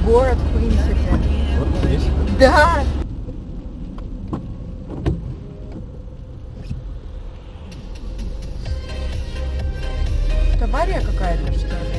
город, в принципе. Вот здесь. Да. Это авария какая-то, что ли?